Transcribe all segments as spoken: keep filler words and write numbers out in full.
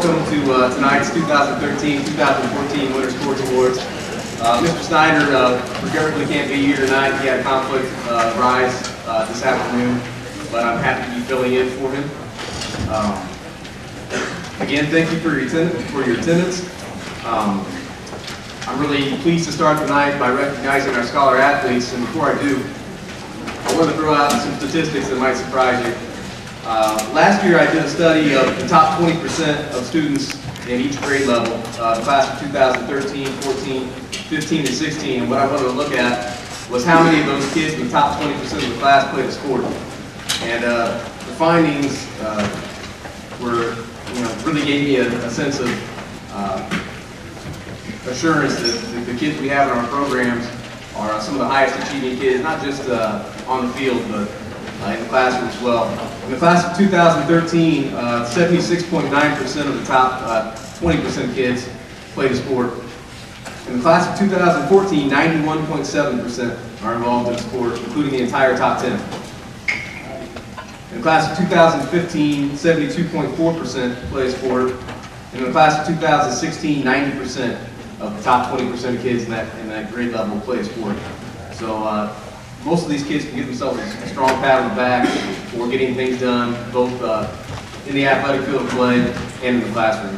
welcome to uh, tonight's two thousand thirteen two thousand fourteen Winter Sports Awards. Uh, Mister Snyder uh, regrettably can't be here tonight. He had a conflict uh, rise uh, this afternoon, but I'm happy to be filling in for him. Um, again, thank you for your, for your attendance. Um, I'm really pleased to start tonight by recognizing our scholar athletes, and before I do, I want to throw out some statistics that might surprise you. Uh, last year I did a study of the top twenty percent of students in each grade level, uh, the class of two thousand thirteen, fourteen, fifteen, and sixteen, and what I wanted to look at was how many of those kids in the top twenty percent of the class played a sport. And uh, the findings uh, were, you know, really gave me a, a sense of uh, assurance that the, the kids we have in our programs are some of the highest achieving kids, not just uh, on the field, but uh, in the classroom as well. In the class of two thousand thirteen, seventy-six point nine percent uh, of the top uh, twenty percent kids played a sport. In the class of two thousand fourteen, ninety-one point seven percent are involved in sport, including the entire top ten. In the class of two thousand fifteen, seventy-two point four percent play a sport. And in the class of two thousand sixteen, ninety percent of the top twenty percent of kids in that, in that grade level play a sport. So uh, most of these kids can give themselves a strong pat on the back for getting things done, both uh, in the athletic field of play and in the classroom.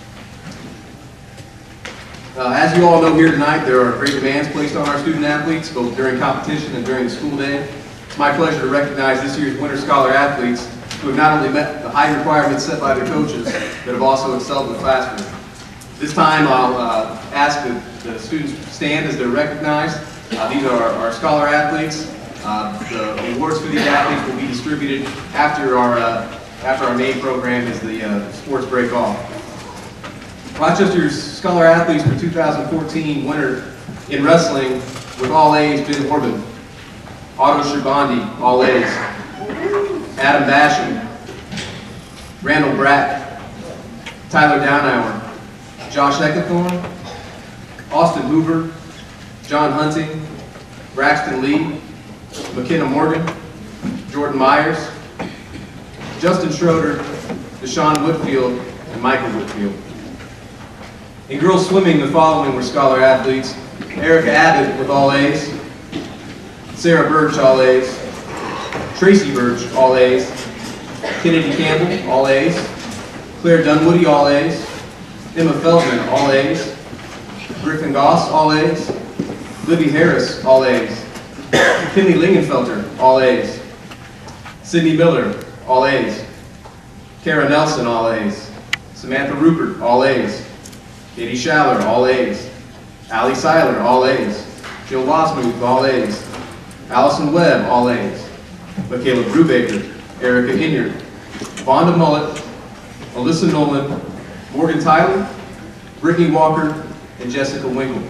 Uh, as you all know here tonight, there are great demands placed on our student athletes, both during competition and during the school day. It's my pleasure to recognize this year's Winter Scholar athletes who have not only met the high requirements set by their coaches, but have also excelled in the classroom. This time I'll uh, ask that the students stand as they're recognized. Uh, these are our, our scholar athletes. Uh, the awards for these athletes will be distributed after our, uh, after our main program as the uh, sports break off. Rochester's scholar athletes for two thousand fourteen winner in wrestling with all A's, Ben Orban. Otto Shabandi, all A's. Adam Basham. Randall Brack. Tyler Downhour. Josh Eckathorn, Austin Hoover, John Hunting, Braxton Lee, McKenna Morgan, Jordan Myers, Justin Schroeder, Deshaun Whitfield, and Michael Whitfield. In girls swimming, the following were scholar athletes: Erica Abbott with all A's, Sarah Birch, all A's, Tracy Birch, all A's, Kennedy Campbell, all A's, Claire Dunwoody, all A's, Emma Feldman, all A's, Griffin Goss, all A's, Libby Harris, all A's, Finley Lingenfelter, all A's, Sydney Miller, all A's, Kara Nelson, all A's, Samantha Rupert, all A's, Katie Schaller, all A's, Allie Seiler, all A's, Jill Wasmuth, all A's, Allison Webb, all A's, Michaela Brubaker, Erica Inyard, Vonda Mullet, Alyssa Nolan, Morgan Tyler, Brittany Walker, and Jessica Winkle.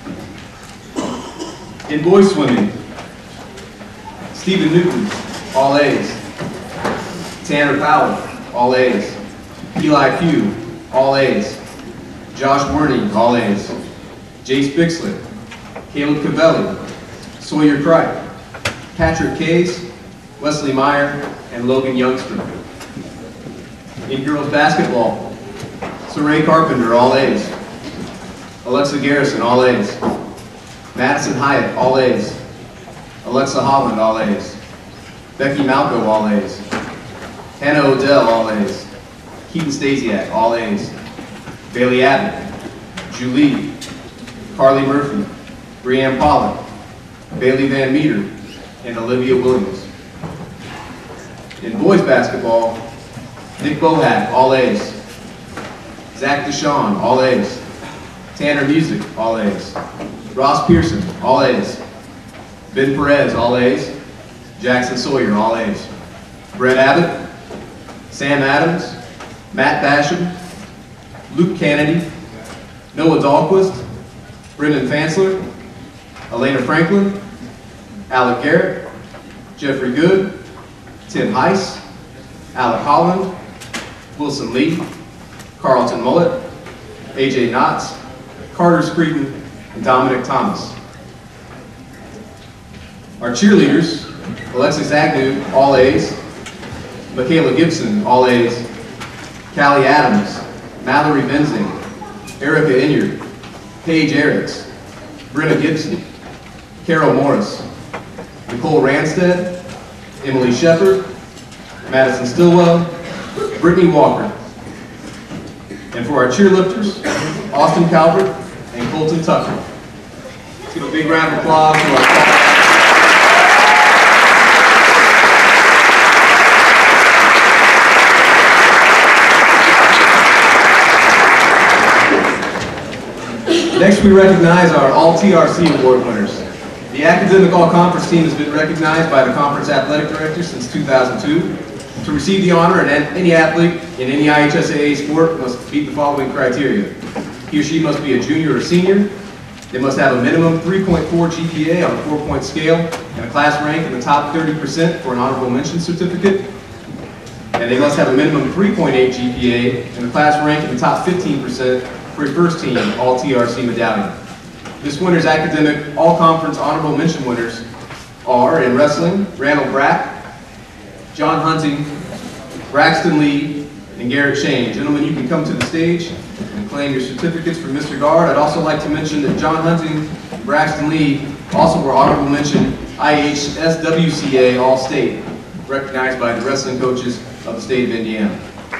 In boys swimming, Stephen Newton, all A's. Tanner Powell, all A's. Eli Pugh, all A's. Josh Werney, all A's. Jace Bixler, Caleb Cavelli, Sawyer Cripe, Patrick Case, Wesley Meyer, and Logan Youngstrom. In girls basketball, Saray Carpenter, all A's. Alexa Garrison, all A's. Madison Hyatt, all A's. Alexa Holland, all A's. Becky Malco, all A's. Hannah Odell, all A's. Keaton Stasiak, all A's. Bailey Abbott, Julie, Carly Murphy, Brianne Pollock, Bailey Van Meter, and Olivia Williams. In boys basketball, Nick Bohat, all A's. Zach Deshawn, all A's. Tanner Music, all A's. Ross Pearson, all A's. Ben Perez, all A's. Jackson Sawyer, all A's. Brett Abbott, Sam Adams, Matt Basham, Luke Kennedy, Noah Dahlquist, Brendan Fansler, Elena Franklin, Alec Garrett, Jeffrey Good, Tim Heiss, Alec Holland, Wilson Lee, Carlton Mullet, A J Knotts, Carter Screeton, and Dominic Thomas. Our cheerleaders, Alexis Agnew, all A's, Michaela Gibson, all A's, Callie Adams, Mallory Benzing, Erica Inyard, Paige Eriks, Brenna Gibson, Carol Morris, Nicole Ranstead, Emily Shepard, Madison Stillwell, Brittany Walker. And for our cheerlifters, Austin Calvert and Colton Tucker. Let's give a big round of applause to our Next, we recognize our All T R C Award winners. The Academic All-Conference team has been recognized by the Conference Athletic Director since two thousand two. To receive the honor, any athlete in any I H S A A sport must meet the following criteria. He or she must be a junior or senior. They must have a minimum three point four G P A on a four-point scale and a class rank in the top thirty percent for an honorable mention certificate. And they must have a minimum three point eight G P A and a class rank in the top fifteen percent for a first team All T R C medallion. This winter's academic all-conference honorable mention winners are in wrestling, Randall Brack, John Hunting, Braxton Lee, and Garrett Shane. Gentlemen, you can come to the stage and claim your certificates from Mister Guard. I'd also like to mention that John Hunting and Braxton Lee also were honorable mention I H S W C A All-State, recognized by the wrestling coaches of the state of Indiana.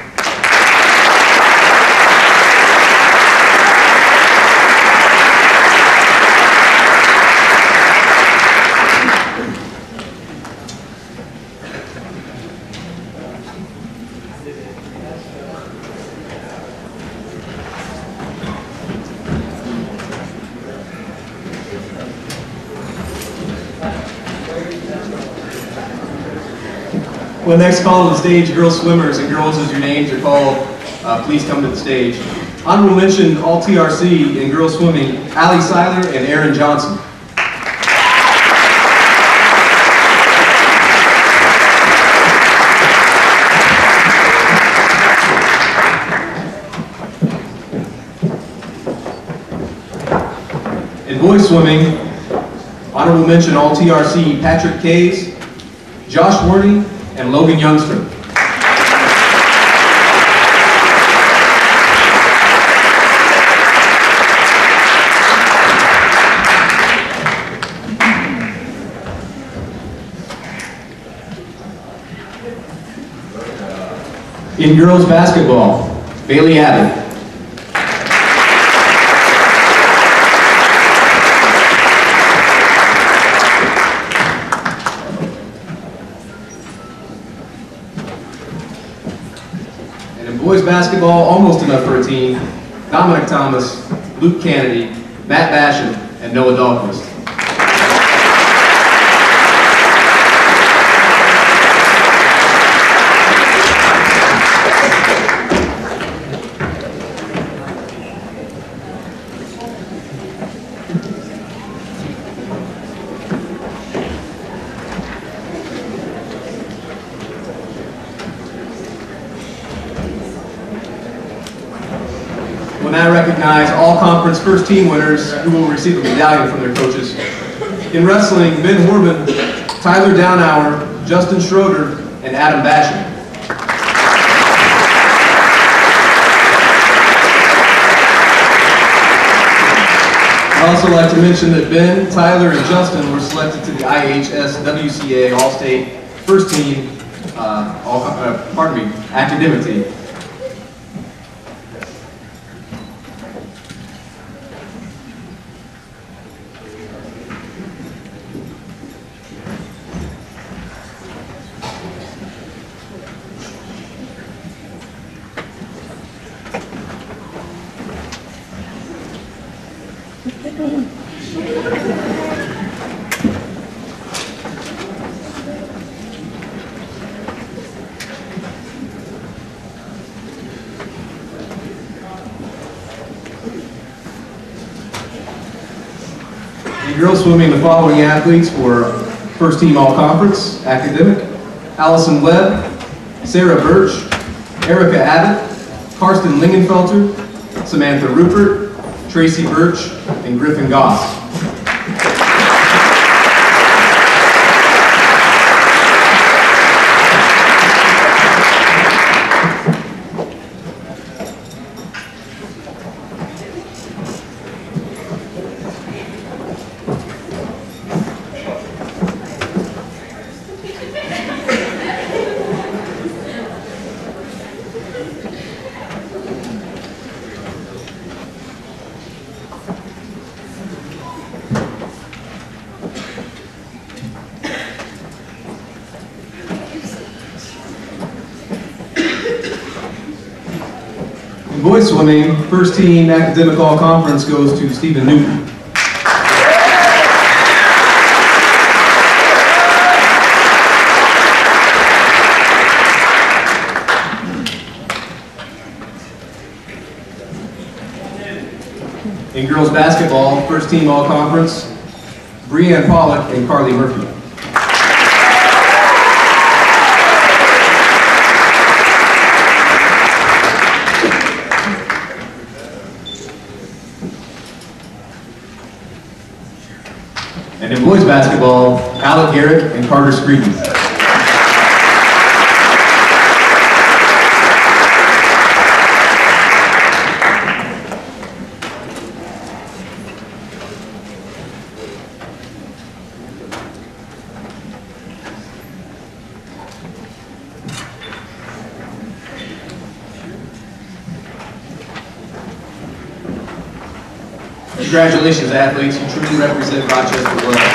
When next called to the stage, girls swimmers and girls as your names are called, uh, please come to the stage. Honorable mention All T R C in girls swimming, Allie Seiler and Erin Johnson. In boys swimming, honorable mention All T R C Patrick Kays, Josh Warney, and Logan Youngster. In girls basketball, Bailey Abbott. Boys basketball, almost enough for a team. Dominic Thomas, Luke Kennedy, Matt Basham, and Noah Dahlquist. We'll now recognize all conference first team winners who will receive a medallion from their coaches. In wrestling, Ben Horman, Tyler Downhour, Justin Schroeder, and Adam Basham. I'd also like to mention that Ben, Tyler, and Justin were selected to the I H S W C A All-State First Team, uh, all, uh, pardon me, academic team. In girls swimming, the following athletes were first team all-conference, academic: Allison Webb, Sarah Birch, Erica Abbott, Karsten Lingenfelter, Samantha Rupert, Tracy Birch, and Griffin Goss. Boys swimming, first team academic all-conference goes to Stephen Newton. In girls basketball, first team all-conference, Breanne Pollock and Carly Murphy. And in boys basketball, Alec Garrett and Carter Screeden. Congratulations, athletes. You truly represent Rochester well.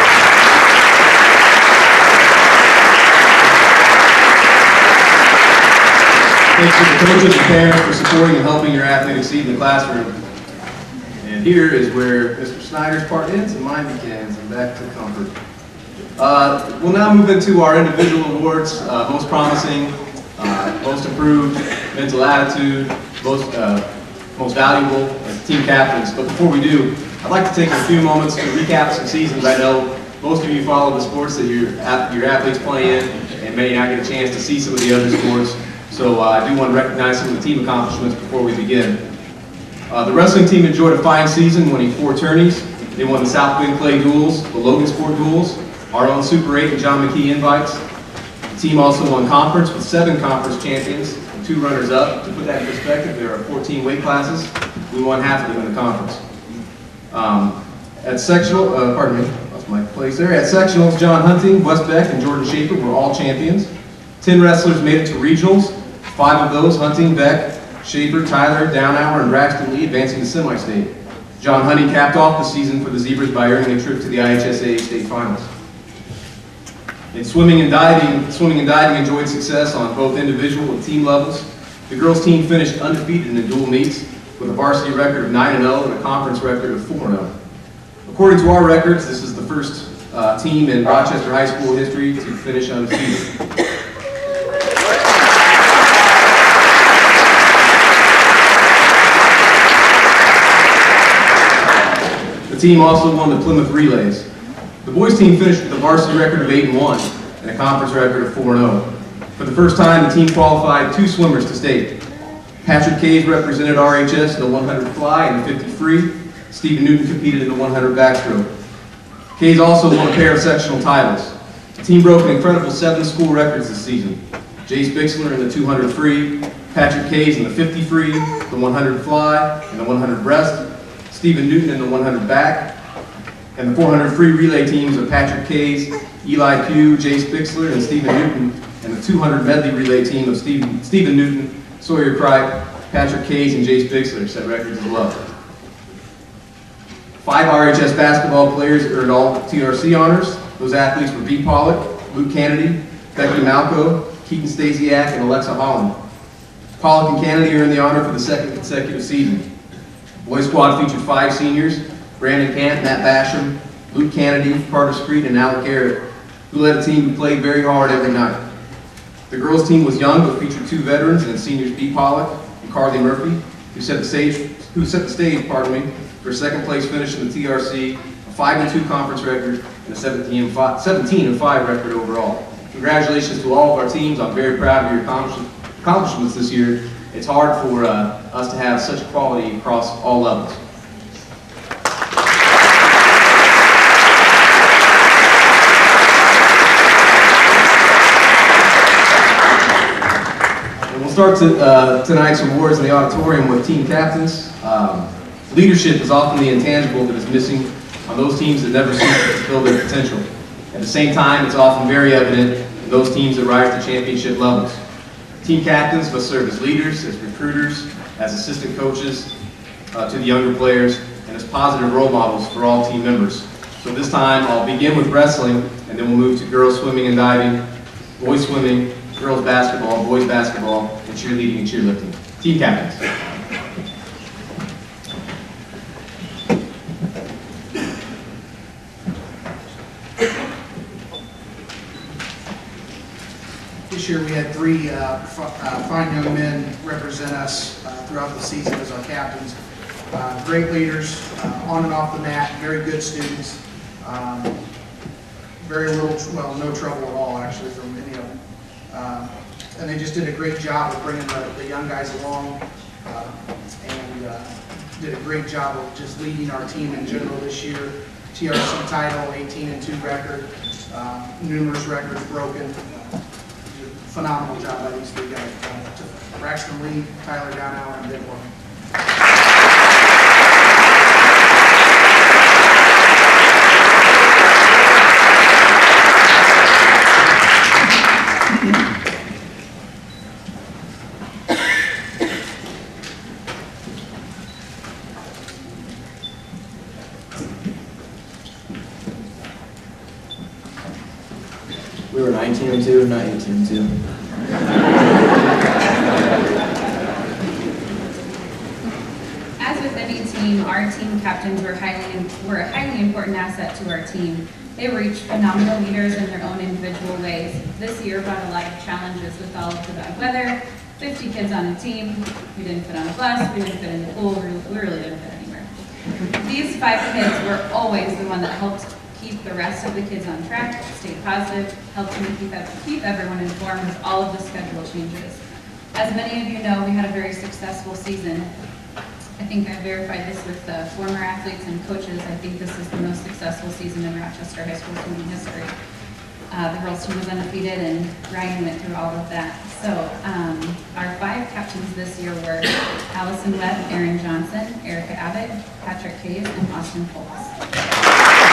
Thanks to the coaches and parents for supporting and helping your athlete exceed in the classroom. And here is where Mister Snyder's part ends and mine begins, and back to comfort. Uh, we'll now move into our individual awards, uh, most promising, uh, most improved, mental attitude, most, uh, most valuable, and team captains. But before we do, I'd like to take a few moments to recap some seasons. I know most of you follow the sports that your, your athletes play in and may not get a chance to see some of the other sports. So uh, I do want to recognize some of the team accomplishments before we begin. Uh, the wrestling team enjoyed a fine season, winning four tourneys. They won the South Bend Clay Duels, the Logan Sport Duels, our own Super eight and John McKee Invites. The team also won conference with seven conference champions and two runners-up. To put that in perspective, there are fourteen weight classes. We won half of them in the conference. Um, at sectional, uh, pardon me, lost my place there. At sectionals, John Hunting, Wes Beck, and Jordan Schaefer were all champions. Ten wrestlers made it to regionals. Five of those, Hunting, Beck, Schaefer, Tyler, Downhour, and Braxton Lee, advancing to semi-state. John Hunting capped off the season for the Zebras by earning a trip to the I H S A A state finals. In swimming and diving, swimming and diving enjoyed success on both individual and team levels. The girls team finished undefeated in the dual meets, with a varsity record of nine and oh and a conference record of four and oh. According to our records, this is the first uh, team in Rochester High School history to finish undefeated. The team also won the Plymouth Relays. The boys team finished with a varsity record of eight and one and a conference record of four and oh. For the first time, the team qualified two swimmers to state. Patrick Kays represented R H S in the one hundred fly and the fifty free. Stephen Newton competed in the one hundred backstroke. Kays also won a pair of sectional titles. The team broke an incredible seven school records this season. Jace Bixler in the two hundred free, Patrick Kays in the fifty free, the one hundred fly, and the one hundred breast, Stephen Newton in the one hundred back, and the four hundred free relay teams of Patrick Kays, Eli Pugh, Jace Bixler, and Stephen Newton, and the two hundred medley relay team of Stephen, Stephen Newton, Sawyer Cripe, Patrick Kays, and Jace Bixler set records as well. Five R H S basketball players earned all T R C honors. Those athletes were Bea Pollock, Luke Kennedy, Becky Malco, Keaton Stasiak, and Alexa Holland. Pollock and Kennedy earned the honor for the second consecutive season. Boys squad featured five seniors: Brandon Camp, Matt Basham, Luke Kennedy, Carter Screed, and Alec Garrett, who led a team who played very hard every night. The girls' team was young, but featured two veterans and seniors Bea Pollock and Carly Murphy, who set the stage, who set the stage, pardon me, for a second place finish in the T R C, a five and two conference record, and a seventeen and five record overall. Congratulations to all of our teams. I'm very proud of your accomplishments this year. It's hard for uh, us to have such quality across all levels. Start to, uh, tonight's awards in the auditorium with team captains. Um, leadership is often the intangible that is missing on those teams that never seem to fulfill their potential. At the same time, it's often very evident in those teams that rise to championship levels. Team captains must serve as leaders, as recruiters, as assistant coaches uh, to the younger players, and as positive role models for all team members. So this time, I'll begin with wrestling, and then we'll move to girls swimming and diving, boys swimming, girls basketball, boys basketball, and cheerleading and cheerlifting. Team captains. this year we had three uh, f uh, fine young men represent us uh, throughout the season as our captains. Uh, great leaders, uh, on and off the mat, very good students. Um, very little, well, no trouble at all actually from any of them. Um, and they just did a great job of bringing the, the young guys along, uh, and uh, did a great job of just leading our team in general this year. T R C title, eighteen and two record, uh, numerous records broken. Phenomenal job by these three guys. Uh, to Braxton Lee, Tyler Downhour, and Ben Morgan. We were nineteen and two, not eighteen and two. As with any team, our team captains were highly were a highly important asset to our team. They were each phenomenal leaders in their own individual ways. This year brought a lot of challenges with all of the bad weather, fifty kids on a team, we didn't fit on a bus, we didn't fit in the pool, we really didn't fit anywhere. These five kids were always the one that helped keep the rest of the kids on track, stay positive, helped me keep, keep everyone informed of all of the schedule changes. As many of you know, we had a very successful season. I think I verified this with the former athletes and coaches. I think this is the most successful season in Rochester High School team history. Uh, the girls team was undefeated, and Ryan went through all of that. So um, our five captains this year were Allison Webb, Aaron Johnson, Erica Abbott, Patrick Hayes, and Austin Foltz.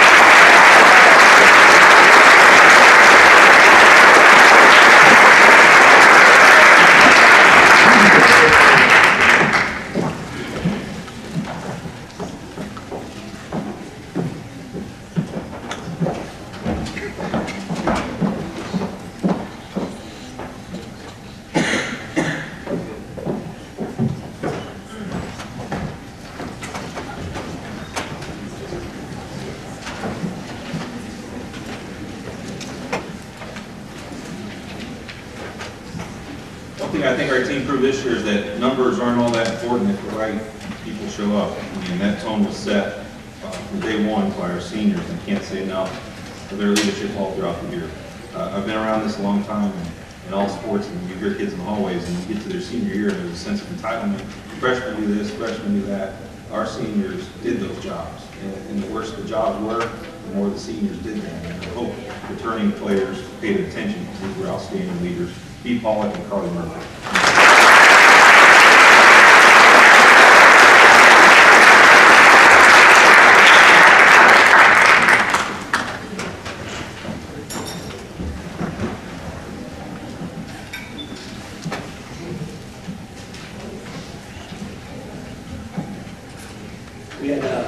I think our team proved this year is that numbers aren't all that important if the right people show up. I mean, that tone was set uh, from day one by our seniors, and can't say enough for their leadership all throughout the year. Uh, I've been around this a long time in, in all sports, and you hear kids in the hallways, and you get to their senior year, and there's a sense of entitlement. Freshmen do this, freshmen do that. Our seniors did those jobs, and, and the worse the jobs were, the more the seniors did them. And I hope returning players paid attention because these were outstanding leaders. Pete Pollock and Carly Murphy. We had uh,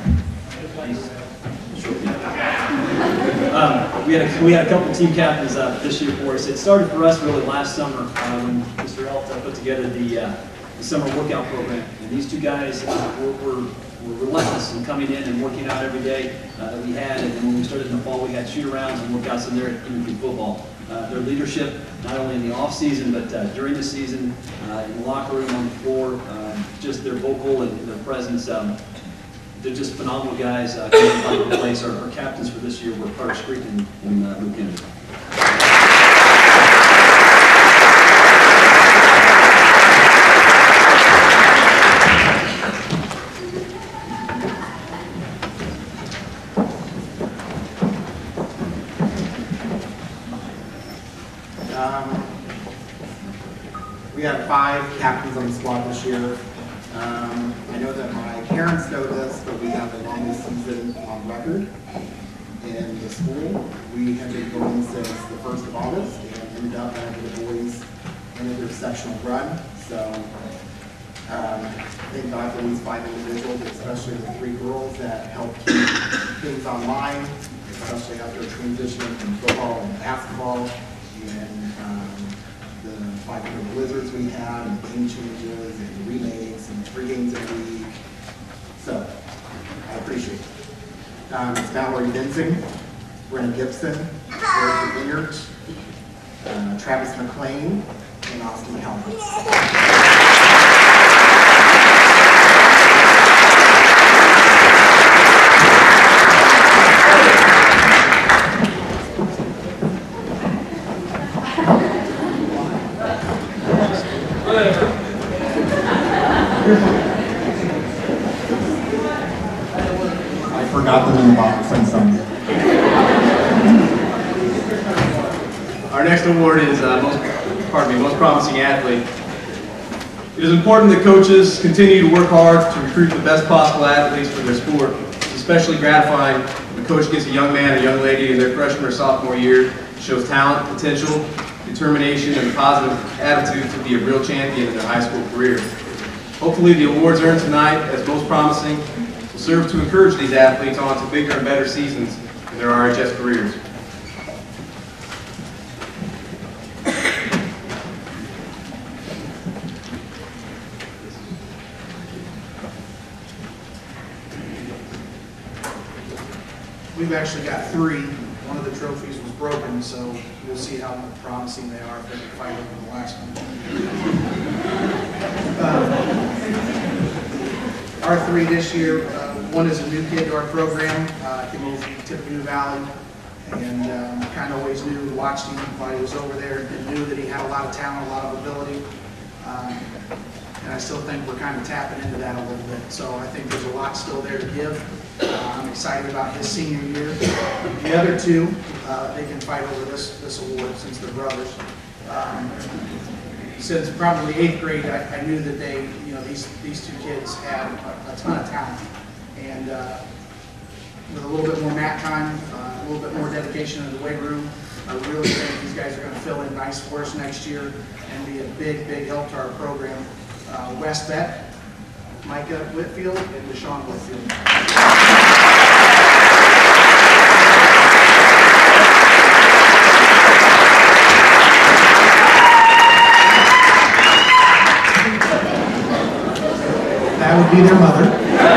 um, we had a, we had a couple team captains uh, this year for us. It started for us really last summer uh, when Mister Elta put together the, uh, the summer workout program. And these two guys uh, were, were, were relentless in coming in and working out every day uh, that we had. And then when we started in the fall, we had shoot-arounds and workouts in there at Imogene football. Uh, their leadership, not only in the off-season, but uh, during the season, uh, in the locker room, on the floor, uh, just their vocal and their presence. Um, They're just phenomenal guys. Uh, coming to replace our, our captains for this year were Carter Street and, and uh, Luke Kennedy. Um, we have five captains on the squad this year. Um, I know that my parents know this, but we have the longest season on record in the school. We have been going since the first of August and ended up after the boys ended their sectional run. So um, thank God for these five individuals, especially the three girls that help keep things online, especially after transitioning from football and basketball, and um, the five hundred blizzards we had, and game changes, and remakes, and three games a week. So, I appreciate it. Um, it's Mallory Benzing, Brenna Gibson, Erica Vineyard, uh, Travis McLean, and Austin Helmets. I forgot them in the box and some. Our next award is uh, most, pardon me, most promising athlete. It is important that coaches continue to work hard to recruit the best possible athletes for their sport. It's especially gratifying when a coach gets a young man or young lady in their freshman or sophomore year, shows talent, potential, determination, and a positive attitude to be a real champion in their high school career. Hopefully the awards earned tonight as most promising will serve to encourage these athletes on to bigger and better seasons in their R H S careers. We've actually got three. One of the trophies was broken, so we'll see how promising they are if they can fight over the last one. Uh, our three this year, uh, one is a new kid to our program. Uh, came over from Tippecanoe Valley, and um, kind of always knew, watched him while he was over there, and knew that he had a lot of talent, a lot of ability. Um, and I still think we're kind of tapping into that a little bit. So I think there's a lot still there to give. Uh, I'm excited about his senior year. The other two, uh, they can fight over this this award since they're brothers. Um, since probably eighth grade, I, I knew that they, you know, these these two kids had a, a ton of talent, and uh, with a little bit more mat time, uh, a little bit more dedication in the weight room, I really think these guys are going to fill in nice for us next year and be a big, big help to our program. Uh, Wes Beck, Micah Whitfield, and Deshaun Whitfield. That would be their mother.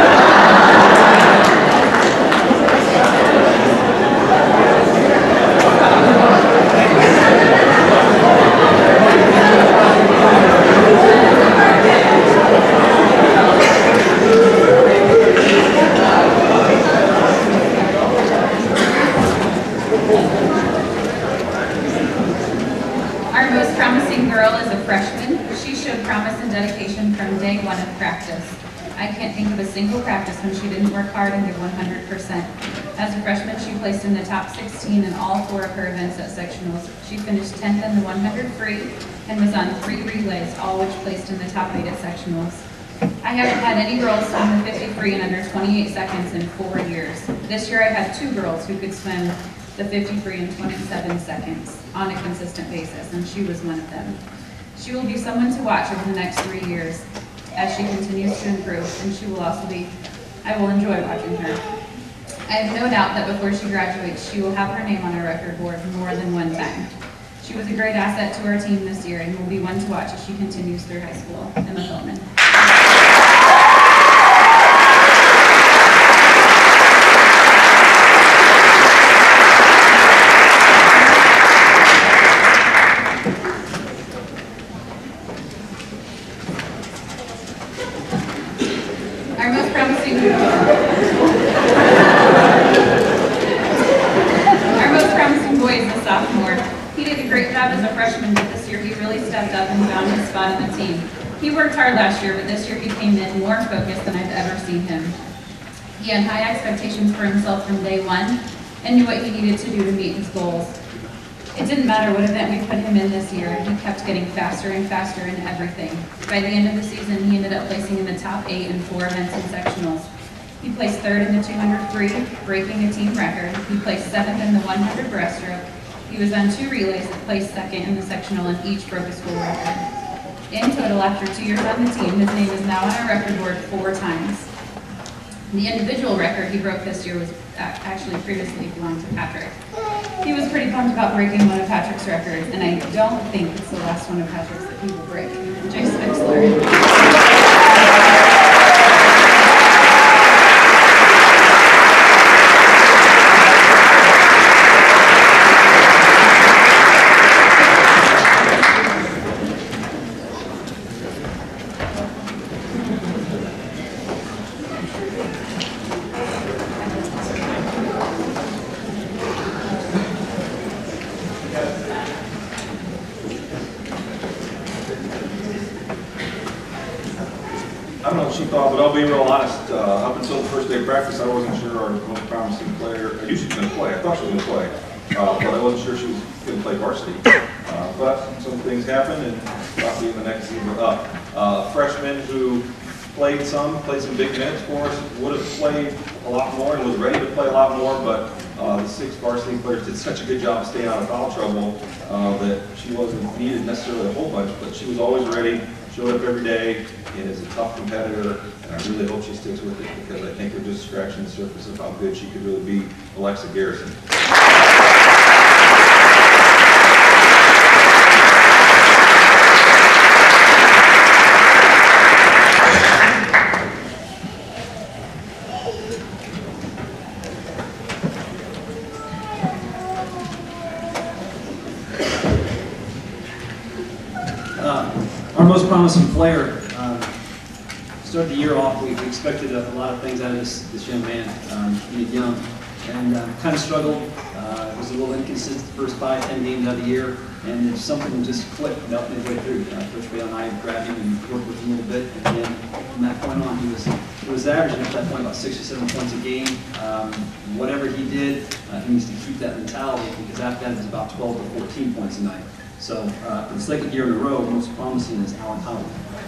Our most promising girl is a freshman. She showed promise and dedication from day one of practice. I can't think of a single practice when she didn't work hard and give one hundred percent. As a freshman, she placed in the top sixteen in all four of her events at sectionals. She finished tenth in the one hundred free and was on three relays, all which placed in the top eight at sectionals. I haven't had any girls swim the fifty free in under twenty-eight seconds in four years. This year I had two girls who could swim the fifty free in twenty-seven seconds on a consistent basis, and she was one of them. She will be someone to watch over the next three years as she continues to improve, and she will also be, I will enjoy watching her. I have no doubt that before she graduates, she will have her name on our record board more than one time. She was a great asset to our team this year and will be one to watch as she continues through high school. Emma Philman. Our most promising, our most promising boy is a sophomore. He did a great job as a freshman, but this year he really stepped up and found his spot on the team. He worked hard last year, but this year he came in more focused than I've ever seen him. He had high expectations for himself from day one and knew what he needed to do to meet his goals. It didn't matter what event we put him in this year, he kept getting faster and faster in everything. By the end of the season, he ended up placing in the top eight in four events and sectionals. He placed third in the two hundred free, breaking a team record. He placed seventh in the one hundred breaststroke. He was on two relays that placed second in the sectional, and each broke a school record. In total, after two years on the team, his name is now on our record board four times. The individual record he broke this year was actually previously belonged to Patrick. He was pretty pumped about breaking one of Patrick's records, and I don't think it's the last one of Patrick's that he will break. Jace Fixler. she thought, but I'll be real honest, uh, up until the first day of practice, I wasn't sure our most promising player, I knew she was going to play, I thought she was going to play, uh, but I wasn't sure she was going to play varsity. Uh, but some things happened, and probably in the next season we're up. Uh, freshman who played some, played some big minutes for us, would have played a lot more and was ready to play a lot more, but uh, the six varsity players did such a good job of staying out of foul trouble uh, that she wasn't needed necessarily a whole bunch, but she was always ready, showed up every day, and is a tough competitor, and I really hope she sticks with it because I think we're just scratching the surface of how good she could really be, Alexa Garrison. Our most promising player, um, started the year off, we, we expected a, a lot of things out of this, this young man, um, he's young, and um, kind of struggled, uh, was a little inconsistent the first five, ten games out of the year, and if something just clicked about midway through. Uh, Coach Bale and I grabbed him and worked with him a little bit, and then from that point on, he was, he was averaging at that point about six or seven points a game. Um, whatever he did, uh, he needs to keep that mentality, because after that, it was about twelve to fourteen points a night. So, uh, for the second year in a row, most promising is Alan Howard.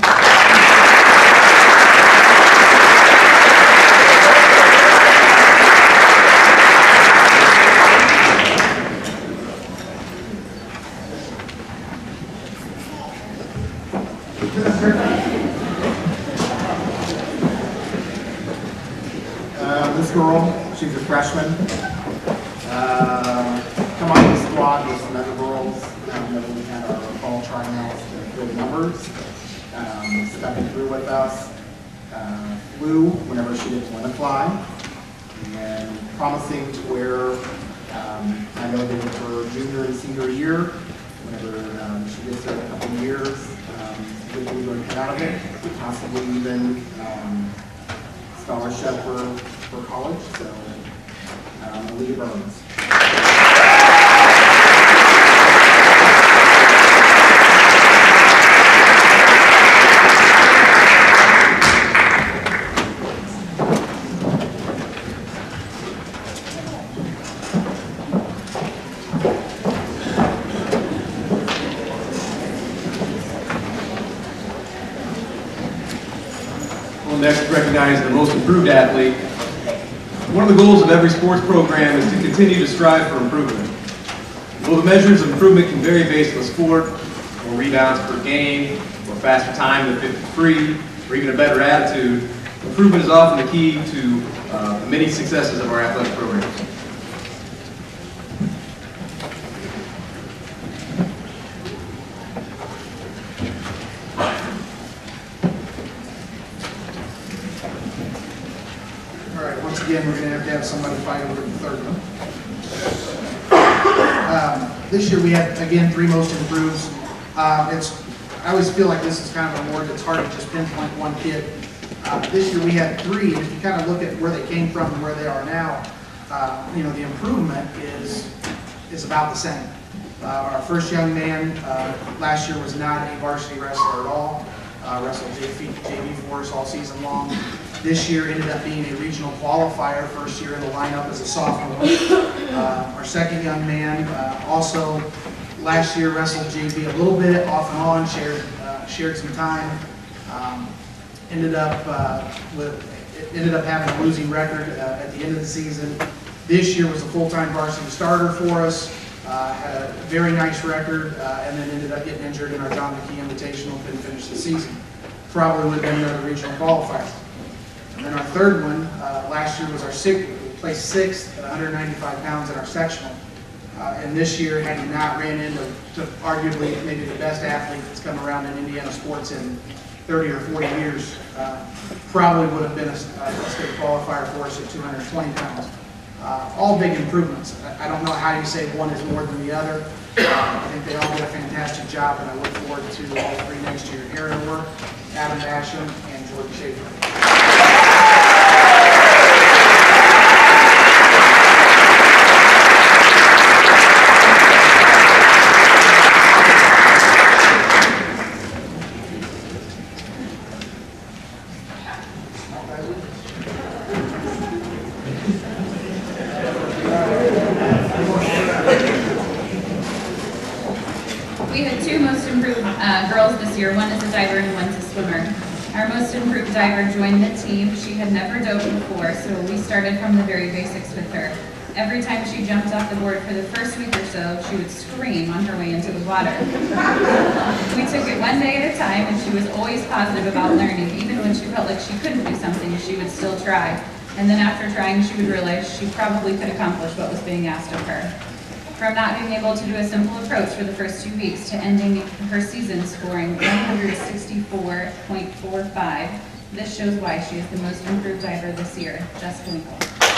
Uh, this girl, she's a freshman. Uh, come on the squad with some other girls. Um, that we had our fall tryouts with good numbers. Um, stepping through with us. Uh, flew whenever she didn't want to fly. And promising to where um, I know that for junior and senior year, whenever um, she gets there a couple of years, um, good things are going to come out of it. Possibly even um, scholarship for, for college. So, um, Aaliyah Burns. We'll next recognize the most improved athlete. One of the goals of every sports program is to continue to strive for improvement. Though the measures of improvement can vary based on sport, or rebounds per game, or faster time than fifty-three, or even a better attitude, improvement is often the key to uh, the many successes of our athletic programs. All right, once again, we're going to have to have somebody fight over the third one. Um, this year we had, again, three most improved. Um, it's, I always feel like this is kind of an award that's hard to just pinpoint one kid. Uh, this year we had three, and if you kind of look at where they came from and where they are now, uh, you know, the improvement is, is about the same. Uh, our first young man uh, last year was not a varsity wrestler at all. Uh, wrestled J V for us all season long. This year ended up being a regional qualifier, first year in the lineup as a sophomore. Uh, our second young man uh, also last year wrestled J V a little bit off and on, shared uh, shared some time. Um, ended up uh, with ended up having a losing record uh, at the end of the season. This year was a full-time varsity starter for us. Uh, had a very nice record, uh, and then ended up getting injured in our John McKee Invitational, couldn't finish the season. Probably would have been another regional qualifier. And then our third one, uh, last year was our sixth, we placed sixth at one hundred ninety-five pounds in our sectional. Uh, and this year, had he not ran into to arguably maybe the best athlete that's come around in Indiana sports in thirty or forty years, uh, probably would have been a, a state qualifier for us at two hundred twenty pounds. Uh, all big improvements. I, I don't know how you say one is more than the other. Uh, I think they all did a fantastic job, and I look forward to all three next year. Aaron Work, Adam Basham, and Jordan Schaefer. uh, girls this year. One is a diver and one's a swimmer. Our most improved diver joined the team. She had never dove before, so we started from the very basics with her. Every time she jumped off the board for the first week or so, she would scream on her way into the water. We took it one day at a time, and she was always positive about learning. Even when she felt like she couldn't do something, she would still try. And then after trying, she would realize she probably could accomplish what was being asked of her. From not being able to do a simple approach for the first two weeks to ending her season scoring one sixty-four point four five, this shows why she is the most improved diver this year. Jessica Winkle.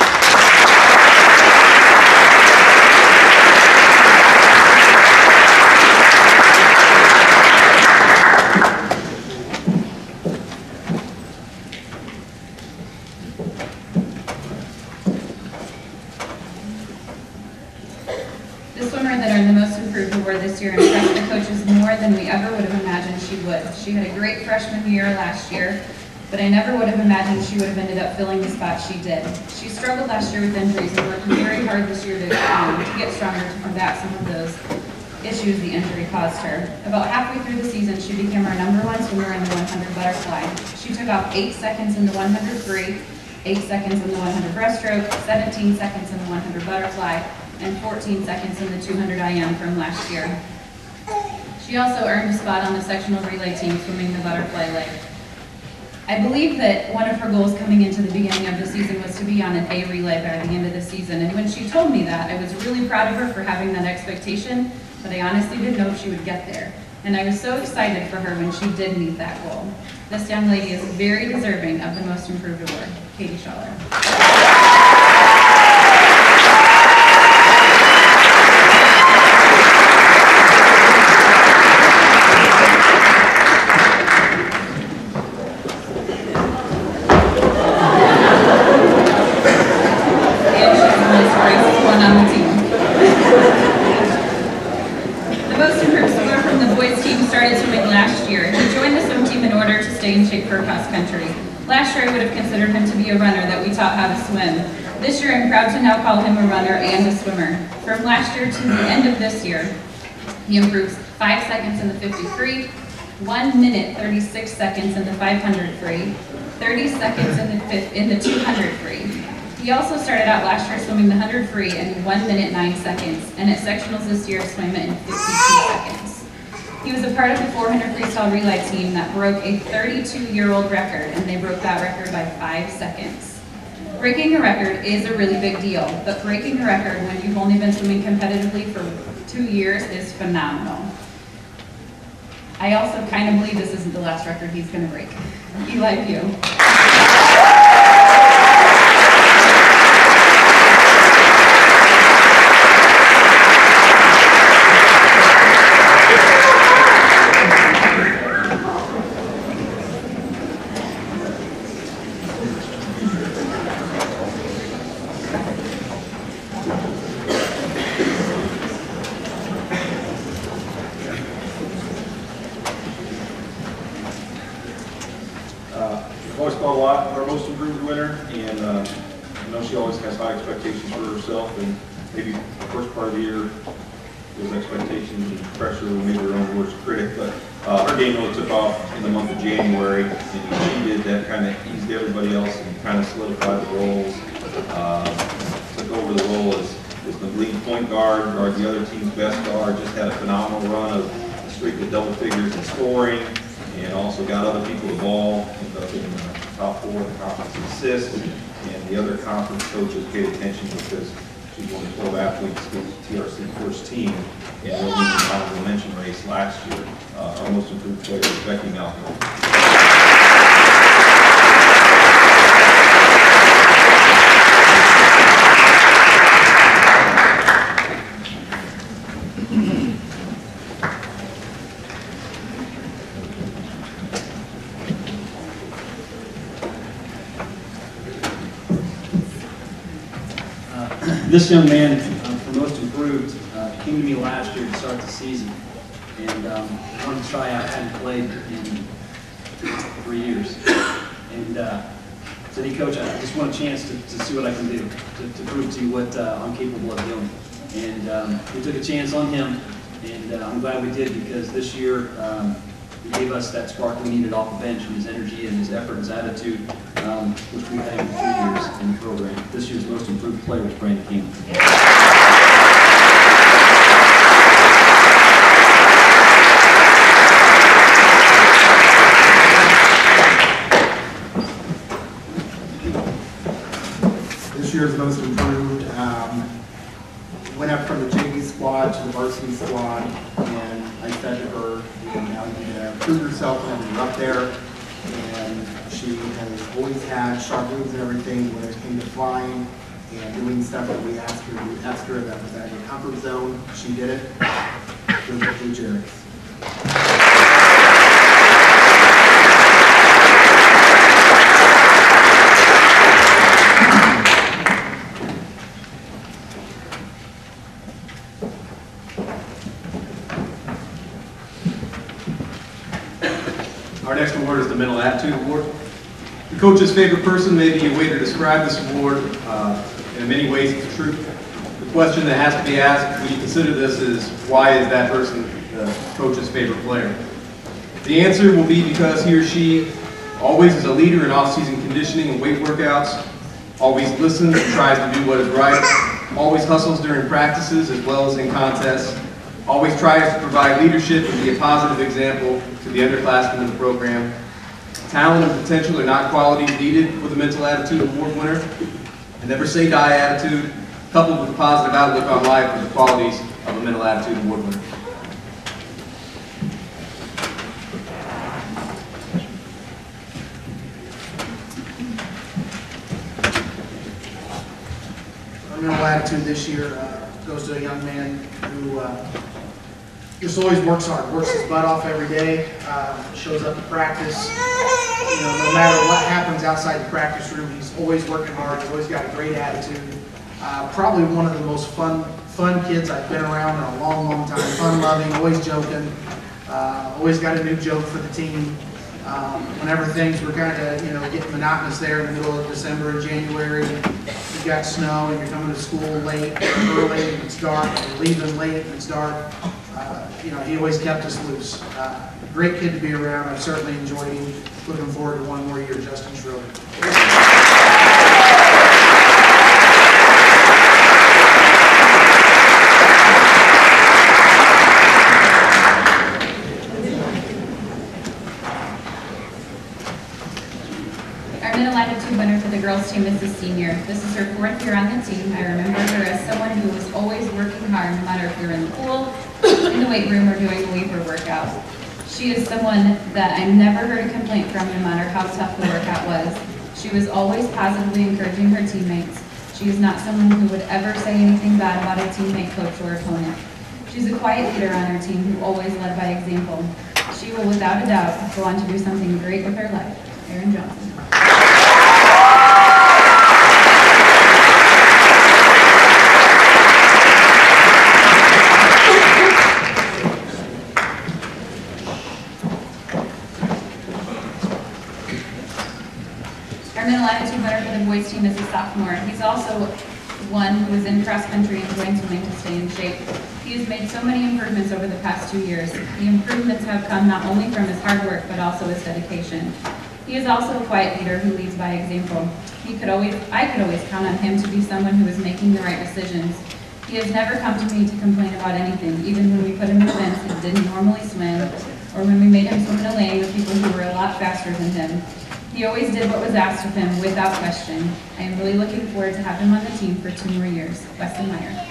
The swimmer that earned the most improved award this year impressed the coaches more than we ever would have imagined she would. She had a great freshman year last year, but I never would have imagined she would have ended up filling the spot she did. She struggled last year with injuries and worked very hard this year to, um, to get stronger to combat some of those issues the injury caused her. About halfway through the season, she became our number one swimmer in the one hundred butterfly. She took off eight seconds in the one hundred free, eight seconds in the one hundred breaststroke, seventeen seconds in the one hundred butterfly, and fourteen seconds in the two hundred I M from last year. She also earned a spot on the sectional relay team swimming the butterfly leg. I believe that one of her goals coming into the beginning of the season was to be on an A relay by the end of the season, and when she told me that, I was really proud of her for having that expectation, but I honestly didn't know if she would get there. And I was so excited for her when she did meet that goal. This young lady is very deserving of the Most Improved Award. Katie Schaller. Last year I would have considered him to be a runner that we taught how to swim. This year I'm proud to now call him a runner and a swimmer. From last year to the end of this year, he improves five seconds in the fifty free, one minute thirty-six seconds in the five hundred free, thirty seconds in the, in the two hundred free. He also started out last year swimming the one hundred free in one minute nine seconds, and at sectionals this year swam it in fifty-two seconds. He was a part of the four hundred freestyle relay team that broke a thirty-two-year-old record, and they broke that record by five seconds. Breaking a record is a really big deal, but breaking a record when you've only been swimming competitively for two years is phenomenal. I also kind of believe this isn't the last record he's going to break. Eli Pugh. Always called a lot our most improved winner, and uh, I know she always has high expectations for herself, and maybe the first part of the year, those expectations and pressure were maybe her own worst critic, but uh, her game really took off in the month of January, and she did that, kind of eased everybody else and kind of solidified the roles. Uh, took over the role as, as the lead point guard, or the other team's best guard, just had a phenomenal run of a streak of double figures in scoring, and also got other people the ball in the, in the top four of the conference in assists, and the other conference coaches paid attention because she's one of the twelve athletes to T R C first team in the honorable mention race last year. Uh, our most improved player is Becky Malcolm. This young man, uh, for Most Improved, uh, came to me last year to start the season, and um, wanted to try out. Hadn't played in three years, and uh, said, "Hey, Coach, I just want a chance to, to see what I can do to, to prove to you what uh, I'm capable of doing." And um, we took a chance on him, And uh, I'm glad we did, because this year um, he gave us that spark we needed off the bench, and his energy and his effort, his attitude, um, which we've had for three years in the program. This year's most improved player was Brandon King. This year's most improved, um, went up from the J V squad to the varsity squad, and I said to her, you know, now you need to prove yourself when you're up there. And she has always had sharp moves and everything when it came to flying and doing stuff that we asked her to do extra that was out of her comfort zone. She did it. Good Blue Jays. Our next award is the Mental Attitude Award. The coach's favorite person may be a way to describe this award. Uh, in many ways, it's true. The question that has to be asked when you consider this is, why is that person the coach's favorite player? The answer will be because he or she always is a leader in off-season conditioning and weight workouts, always listens and tries to do what is right, always hustles during practices as well as in contests, always tries to provide leadership and be a positive example to the underclassmen in the program. Talent and potential are not qualities needed for the Mental Attitude Award winner. A never say die attitude, coupled with a positive outlook on life, are the qualities of a Mental Attitude Award winner. Our mental attitude this year uh, goes to a young man who uh, just always works hard, works his butt off every day, uh, shows up to practice. You know, no matter what happens outside the practice room, he's always working hard. He's always got a great attitude. Uh, probably one of the most fun, fun kids I've been around in a long, long time. Fun-loving, always joking. Uh, always got a new joke for the team. Um, whenever things were kind of, you know, getting monotonous there in the middle of December and January, you got snow and you're coming to school late, early, and it's dark, and you're leaving late and it's dark. Uh, you know, he always kept us loose. Uh, great kid to be around. I've certainly enjoyed him. Looking forward to one more year, Justin Schroeder. Our Mental Attitude winner for the girls team is the senior. This is her fourth year on the team. I remember her as someone who was always working hard, no matter if we were in the pool, in the weight room, or doing a weaver workout. She is someone that I never heard a complaint from, no matter how tough the workout was. She was always positively encouraging her teammates. She is not someone who would ever say anything bad about a teammate, coach, or opponent. She's a quiet leader on our team who always led by example. She will, without a doubt, go on to do something great with her life. Erin Johnson. Our Mental Attitude winner for the boys team is a sophomore. He's also one who is in cross country and joins swimming to stay in shape. He has made so many improvements over the past two years. The improvements have come not only from his hard work, but also his dedication. He is also a quiet leader who leads by example. He could always, I could always count on him to be someone who is making the right decisions. He has never come to me to complain about anything, even when we put him in events that didn't normally swim, or when we made him swim in a lane with people who were a lot faster than him. He always did what was asked of him without question. I am really looking forward to having him on the team for two more years. Weston Meyer.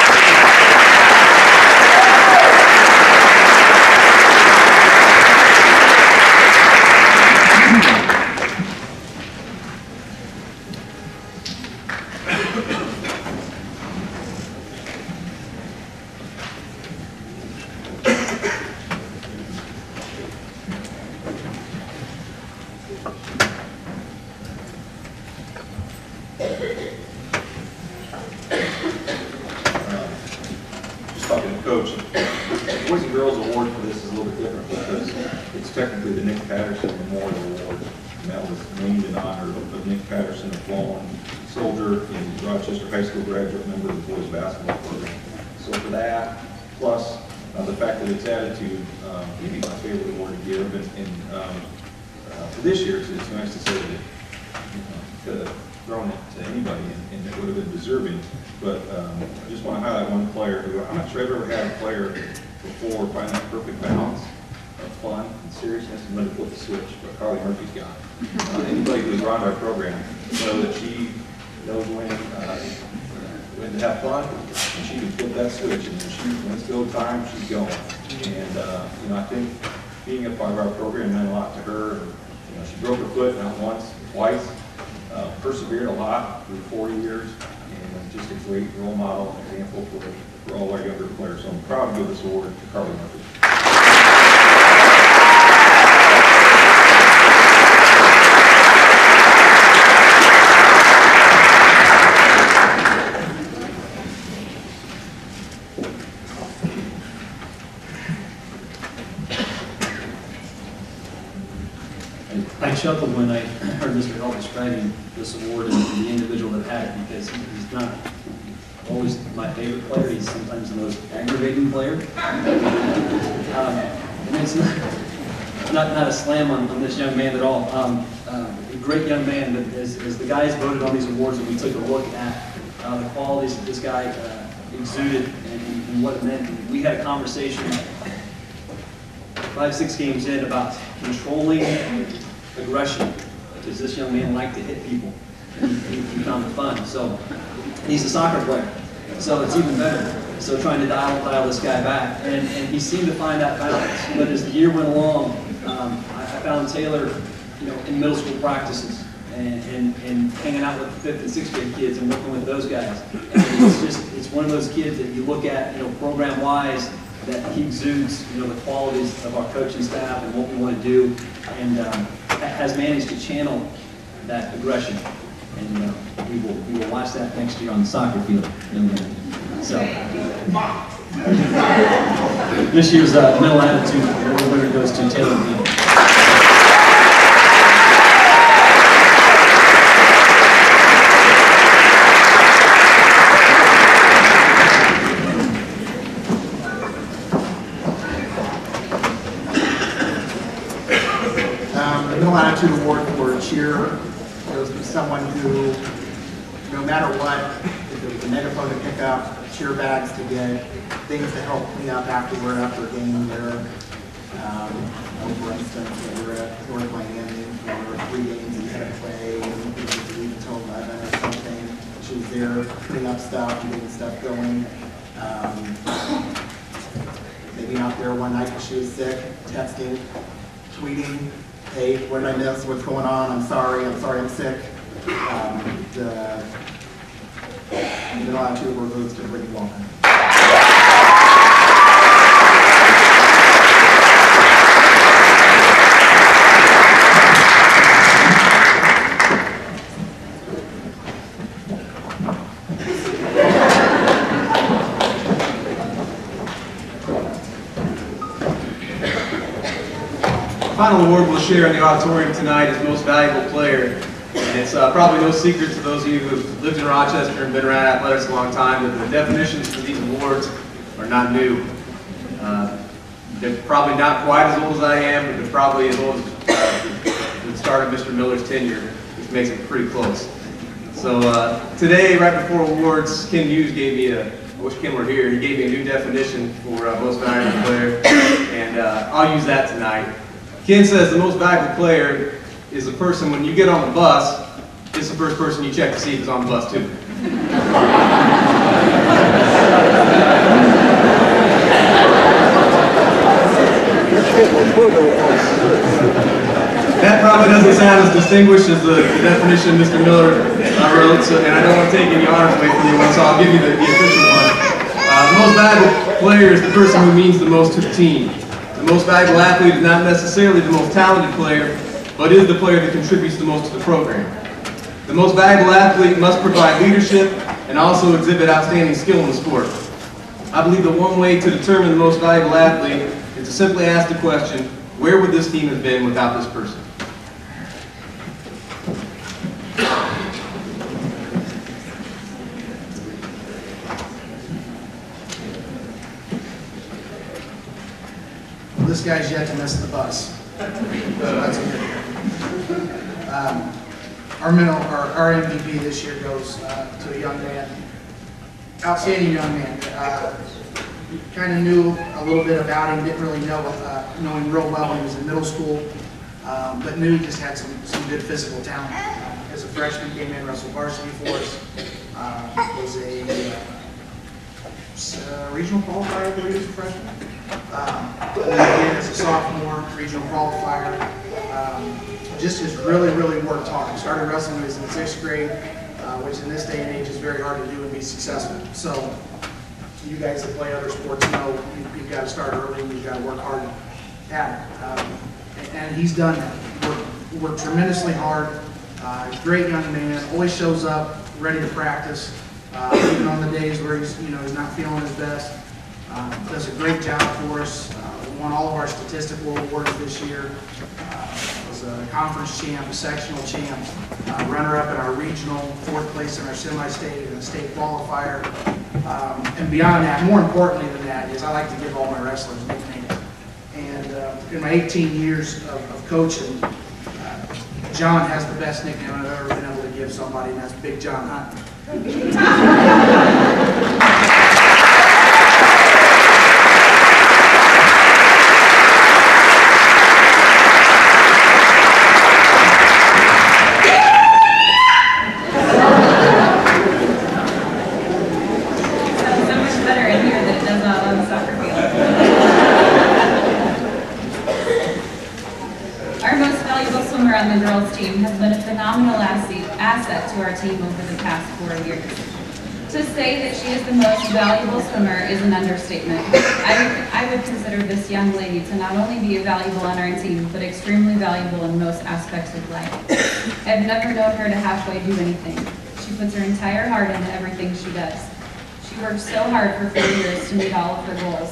Just talking to Coach, the Boys and Girls Award for this is a little bit different because it's technically the Nick Patterson Memorial Award. And that was named in honor of Nick Patterson, a fallen soldier and Rochester High School graduate member of the boys basketball program. So for that, plus uh, the fact that it's attitude, um, maybe my favorite award to give, and, and um, uh, for this year, it's, it's nice to say that it, you know, could have thrown it to anybody and, and it would have been deserving. But um, I just want to highlight one player who I'm not sure I've ever had a player before find that perfect balance of fun and seriousness and when to flip the switch. But Carly Murphy's got it. Uh, anybody who's around our program know that she knows when uh, when to have fun, and she can flip that switch. And when she when it's go time, she's going. And uh, you know, I think being a part of our program meant a lot to her. You know, she broke her foot not once, twice. Uh, persevered a lot through four years, and just a great role model and example for, for all our younger players. So I'm proud to give this award to Carly Murphy. I chuckled when I heard Mister Hall describing this award and the individual that had it, because he's not always my favorite player. He's sometimes the most aggravating player. Um, and it's not, not, not a slam on, on this young man at all. Um, uh, a great young man, but as, as the guys voted on these awards and we took a look at uh, the qualities that this guy uh, exuded and, and what it meant, and we had a conversation five, six games in about controlling aggression. Does this young man like to hit people? He, he, he found it fun. So he's a soccer player, so it's even better. So trying to dial, dial this guy back, and, and he seemed to find that balance. But as the year went along, um, I, I found Taylor, you know, in middle school practices and, and, and hanging out with the fifth and sixth grade kids and working with those guys. And it's just it's one of those kids that you look at, you know, program wise, that he exudes, you know, the qualities of our coaching staff and what we want to do, and um, has managed to channel that aggression. And uh, we will we will watch that next year on the soccer field. So this year's uh, mental attitude award winner goes to Taylor Bean. Attitude Award for cheer goes to someone who, no matter what, if it was a megaphone to pick up, cheer bags to get, things to help clean up afterward after a game there. Um, for instance, we were at North Miami for three games and had to play, and we could leave until eleven or something. She was there cleaning up stuff and getting stuff going. Um, maybe not there one night because she was sick, texting, tweeting. Hey, what did I miss? What's going on? I'm sorry. I'm sorry I'm sick. Um, the middle attitude award goes to Brittany Walker. Final award we'll share in the auditorium tonight is Most Valuable Player. And it's uh, probably no secret to those of you who have lived in Rochester and been around athletics a long time that the definitions for these awards are not new. Uh, they're probably not quite as old as I am, but they're probably as old as uh, the start of Mister Miller's tenure, which makes it pretty close. So uh, today, right before awards, Ken Hughes gave me a, I wish Ken were here, he gave me a new definition for uh, Most Valuable Player, and uh, I'll use that tonight. Ken says the most valuable player is the person, when you get on the bus, it's the first person you check to see if it's on the bus too. That probably doesn't sound as distinguished as the, the definition Mister Miller uh, wrote, so, and I don't want to take any honors away from anyone, so I'll give you the, the official one. Uh, the most valuable player is the person who means the most to the team. The most valuable athlete is not necessarily the most talented player, but is the player that contributes the most to the program. The most valuable athlete must provide leadership and also exhibit outstanding skill in the sport. I believe the one way to determine the most valuable athlete is to simply ask the question, where would this team have been without this person? this guy's yet to miss the bus. So that's a good thing. Um, Our middle, our, our M V P this year goes uh, to a young man, outstanding young man. Uh, kind of knew a little bit about him, didn't really know uh, know him real well when he was in middle school, um, but knew he just had some, some good physical talent. Uh, as a freshman, came in, wrestled varsity for us, uh, was a uh, uh, regional qualifier, I believe, as a freshman. Um, and then again, as a sophomore, regional qualifier. Um, just has really, really worked hard. Started wrestling when he was in sixth grade, uh, which in this day and age is very hard to do and be successful. So, you guys that play other sports know you, you've got to start early and you've got to work hard at it. Um, and, and he's done that. Worked, worked tremendously hard. Uh, great young man. Always shows up ready to practice, uh, even on the days where he's, you know, he's not feeling his best. Um, does a great job for us. Uh, won all of our statistical awards this year. Uh, was a conference champ, a sectional champ, uh, runner-up in our regional, fourth place in our semi-state and a state qualifier. Um, and beyond that, more importantly than that, is I like to give all my wrestlers nicknames. And uh, in my eighteen years of, of coaching, uh, John has the best nickname I've ever been able to give somebody, and that's Big John Hunt. On the girls team has been a phenomenal asset to our team over the past four years. To say that she is the most valuable swimmer is an understatement. I would, I would consider this young lady to not only be valuable on our team, but extremely valuable in most aspects of life. I've never known her to halfway do anything. She puts her entire heart into everything she does. She worked so hard for four years to meet all of her goals.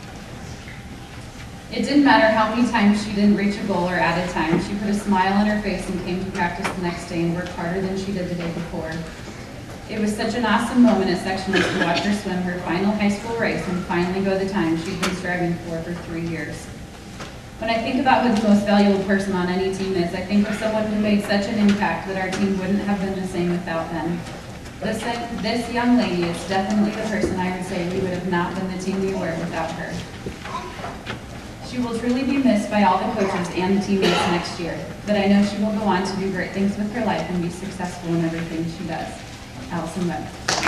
It didn't matter how many times she didn't reach a goal or add a time. She put a smile on her face and came to practice the next day and worked harder than she did the day before. It was such an awesome moment at sectionals to watch her swim her final high school race and finally go the time she'd been striving for for three years. When I think about who the most valuable person on any team is, I think of someone who made such an impact that our team wouldn't have been the same without them. This, this young lady is definitely the person I would say we would have not been the team we were without her. She will truly be missed by all the coaches and the teammates next year, but I know she will go on to do great things with her life and be successful in everything she does. Allison Webb.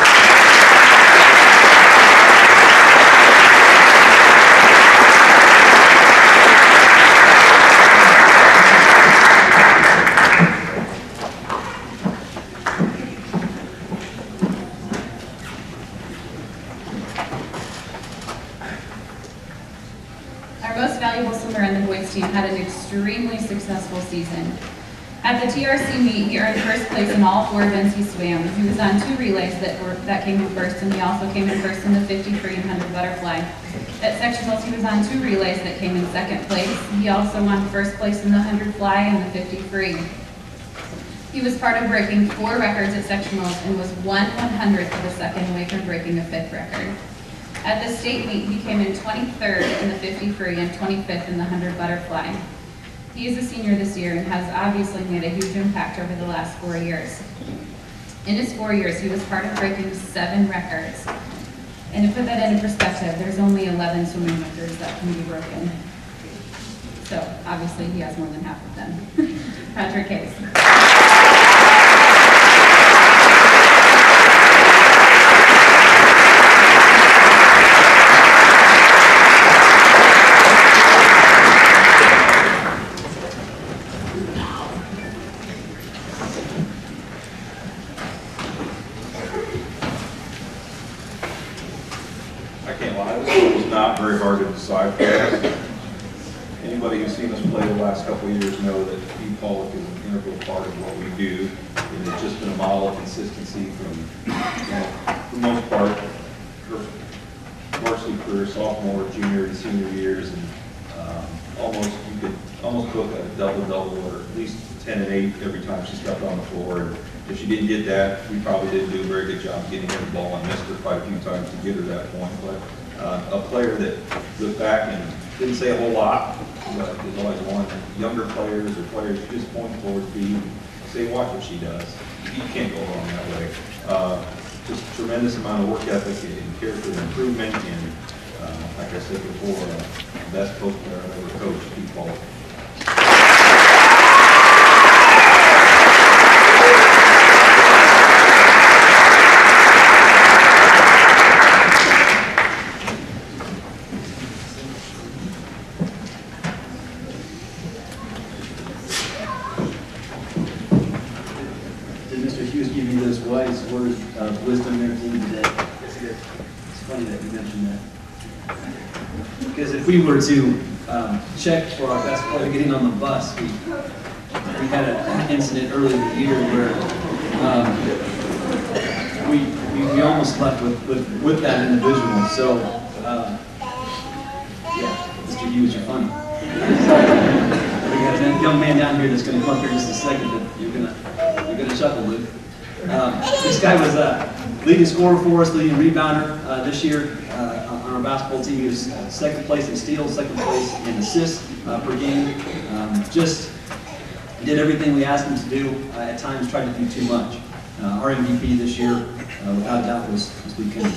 Our most valuable swimmer on the boys team had an extremely successful season. At the T R C meet, he earned first place in all four events he swam. He was on two relays that were that came in first, and he also came in first in the fifty free and one hundred butterfly. At sectionals, he was on two relays that came in second place. He also won first place in the one hundred fly and the fifty free. He was part of breaking four records at sectionals and was one one-hundredth of a second away from breaking a fifth record. At the state meet, he came in twenty-third in the fifty free and twenty-fifth in the one hundred butterfly. He is a senior this year and has obviously made a huge impact over the last four years. In his four years, he was part of breaking seven records. And to put that into perspective, there's only eleven swimming records that can be broken. So obviously he has more than half of them. Patrick Case. I can't lie, this was not very hard to decide for us. Anybody who's seen us play the last couple of years know that Pete Pollock is an integral part of what we do. And it's just been a model of consistency from, you know, for the most part, her varsity career, sophomore, junior, and senior years, and um, almost, you could almost book a double-double or at least ten and eight every time she stepped on the floor. And if she didn't get that, we probably didn't do a very good job getting her the ball. I missed her quite a few times to get her that point. But uh, a player that looked back and didn't say a whole lot, but there's always one. Younger players or players you just point towards B, say, watch what she does. You can't go wrong that way. Uh, just tremendous amount of work ethic and character improvement, and uh, like I said before, uh, best coach player I've ever coached, Pete Paul. Did Mister Hughes give you those wise words of wisdom there to you today? It's good. It's funny that you mentioned that. Because if we were to um, check for our best player getting on the bus, we, we had an incident early in the year where um, we, we, we almost left with, with, with that individual. So, uh, yeah, Mister Hughes, you're funny. We got a young man down here that's going to come up here in just a second that you're going to you're going to chuckle, Luke. Um, this guy was a leading scorer for us, leading rebounder uh, this year uh, on our basketball team. He was uh, second place in steals, second place in assists uh, per game. Um, just did everything we asked him to do. Uh, at times tried to do too much. Uh, our M V P this year, uh, without a doubt, was, was Luke Kennedy.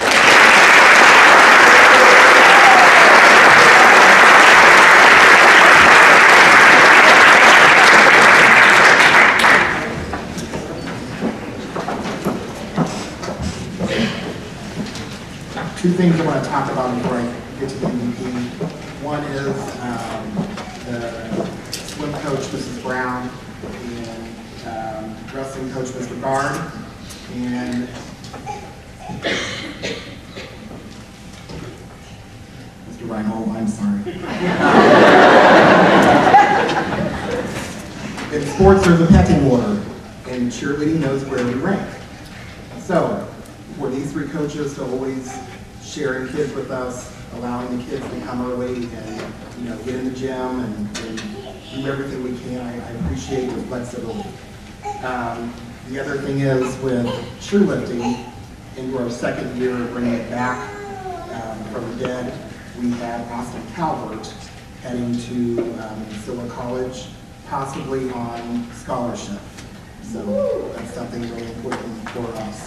Two things I want to talk about before I get to the M V P. One is um, the swim coach, Missus Brown, and um, wrestling coach, Mister Bard, and Mister Reinhold, I'm sorry. In sports, there's a pecking order, and cheerleading knows where we rank. So, for these three coaches to always sharing kids with us, allowing the kids to come early and, you know, get in the gym and, and do everything we can. I, I appreciate the flexibility. Um, the other thing is with cheerlifting, into our second year of bringing it back um, from the dead, we have Austin Calvert heading to um, Silla College, possibly on scholarship. So that's something really important for us.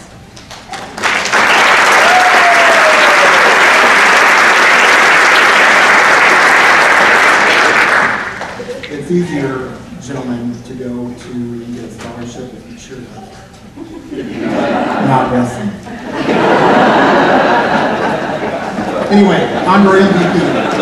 It's easier, gentlemen, to go to and get a scholarship if you cheerlead, not wrestling. Anyway, on to our M V P.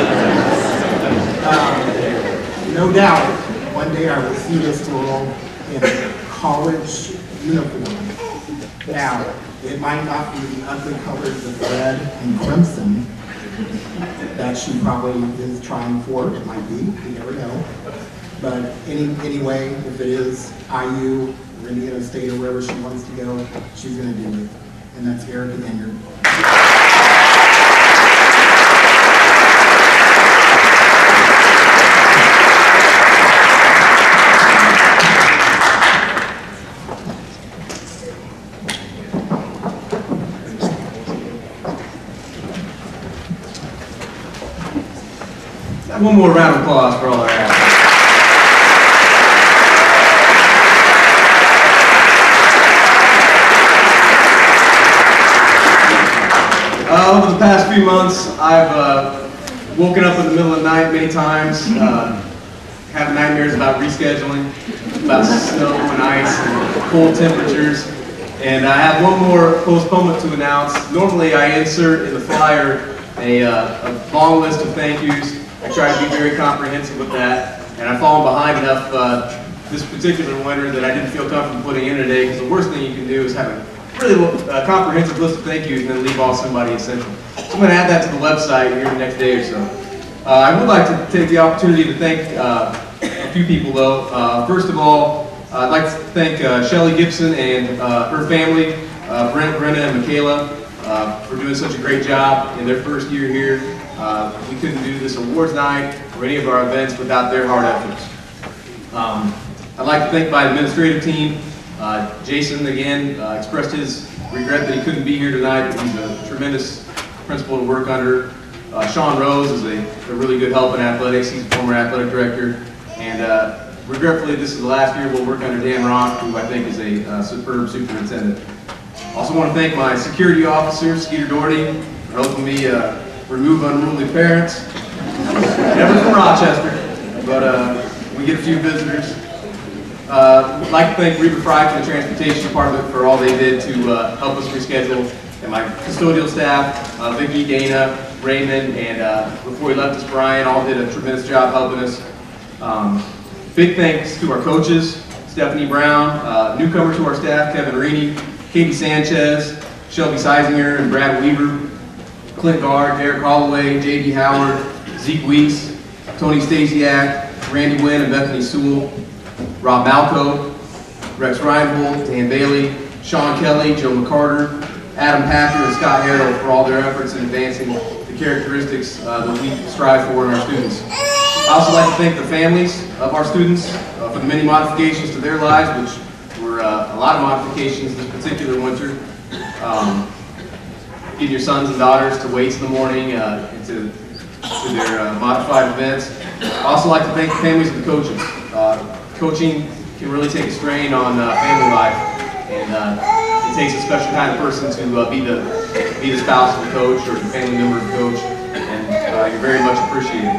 Um, no doubt, one day I will see this girl in a college uniform. Now, it might not be the ugly colors of red and crimson that she probably is trying for. It might be, you never know. But any, anyway, if it is I U or Indiana State or wherever she wants to go, she's going to do it. And that's Erica Enyard. One more round of applause for all our athletes. Uh, over the past few months, I've uh, woken up in the middle of the night many times, uh, having nightmares about rescheduling, about snow and ice and cold temperatures. And I have one more postponement to announce. Normally I insert in the flyer a, uh, a long list of thank yous. I try to be very comprehensive with that, and I've fallen behind enough uh, this particular winter that I didn't feel comfortable putting in today, because the worst thing you can do is have a really uh, comprehensive list of thank yous and then leave off somebody essential. So I'm going to add that to the website here the next day or so. Uh, I would like to take the opportunity to thank uh, a few people though. Uh, first of all, I'd like to thank uh, Shelly Gibson and uh, her family, uh, Brent, Brenna, and Michaela, uh, for doing such a great job in their first year here. Uh, we couldn't do this awards night or any of our events without their hard efforts. Um, I'd like to thank my administrative team. Uh, Jason, again, uh, expressed his regret that he couldn't be here tonight, but he's a tremendous principal to work under. Uh, Sean Rose is a, a really good help in athletics. He's a former athletic director. And uh, regretfully, this is the last year we'll work under Dan Ronk, who I think is a uh, superb superintendent. Also want to thank my security officer, Skeeter Doherty, for helping me uh, remove unruly parents. Never from Rochester, but uh, we get a few visitors. Uh, I'd like to thank Reba Fry from the Transportation Department for all they did to uh, help us reschedule, and my custodial staff, uh, Vicki, Dana, Raymond, and uh, before he left us, Brian, all did a tremendous job helping us. Um, big thanks to our coaches, Stephanie Brown, uh, newcomer to our staff, Kevin Reedy, Katie Sanchez, Shelby Seisinger, and Brad Weaver, Clint Gard, Derek Holloway, J D Howard, Zeke Weeks, Tony Stasiak, Randy Wynn, and Bethany Sewell, Rob Malco, Rex Reinhold, Dan Bailey, Sean Kelly, Joe McCarter, Adam Packer, and Scott Harrell for all their efforts in advancing the characteristics uh, that we strive for in our students. I also like to thank the families of our students uh, for the many modifications to their lives, which were uh, a lot of modifications this particular winter. Um, getting your sons and daughters to weights in the morning, uh, and to, to their uh, modified events. I also like to thank the families of the coaches. Uh, coaching can really take a strain on uh, family life, and uh, it takes a special kind of person to uh, be the be the spouse of the coach or the family member of the coach, and uh, you're very much appreciated.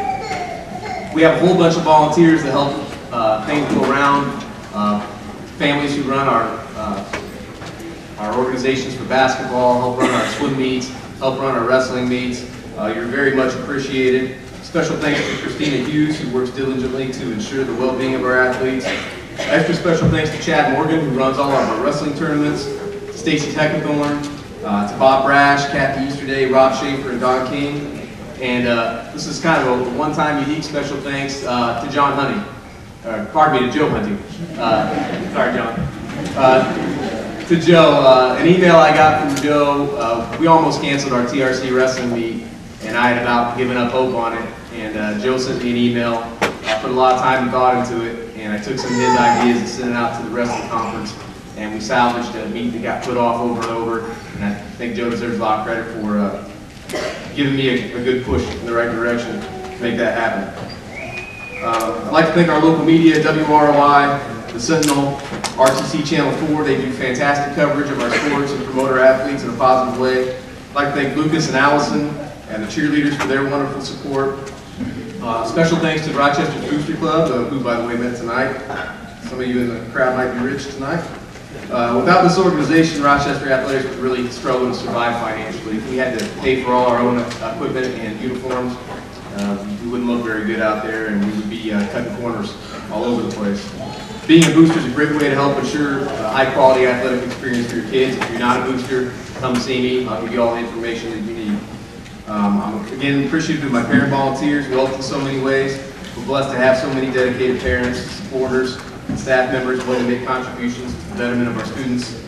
We have a whole bunch of volunteers that help uh, things go around. Uh, families who run our uh, our organizations for basketball, help run our swim meets, help run our wrestling meets. Uh, you're very much appreciated. Special thanks to Christina Hughes, who works diligently to ensure the well-being of our athletes. Extra special thanks to Chad Morgan, who runs all of our wrestling tournaments, to Stacy Heckathorn, uh, to Bob Brash, Kathy Easterday, Rob Schaefer, and Don King. And uh, this is kind of a one-time unique special thanks uh, to John Honey, or pardon me, to Joe Hunting. Uh, sorry, John. Uh, to Joe, uh, an email I got from Joe, uh, we almost canceled our T R C wrestling meet, and I had about given up hope on it. And uh, Joe sent me an email. I put a lot of time and thought into it, and I took some of his ideas and sent it out to the wrestling conference, and we salvaged a meet that got put off over and over. And I think Joe deserves a lot of credit for uh, giving me a, a good push in the right direction to make that happen. Uh, I'd like to thank our local media, W R O I, the Sentinel, R T C Channel four. They do fantastic coverage of our sports and promote our athletes in a positive way. I'd like to thank Lucas and Allison and the cheerleaders for their wonderful support. Uh, special thanks to the Rochester Booster Club, uh, who, by the way, met tonight. Some of you in the crowd might be rich tonight. Uh, without this organization, Rochester Athletics would really struggle to survive financially. If we had to pay for all our own equipment and uniforms, uh, we wouldn't look very good out there, and we would be uh, cutting corners all over the place. Being a booster is a great way to help ensure a high-quality athletic experience for your kids. If you're not a booster, come see me. I'll give you all the information that you need. Um, I'm again appreciative of my parent volunteers who helped in so many ways. We're blessed to have so many dedicated parents, supporters, and staff members willing to make contributions to the betterment of our students.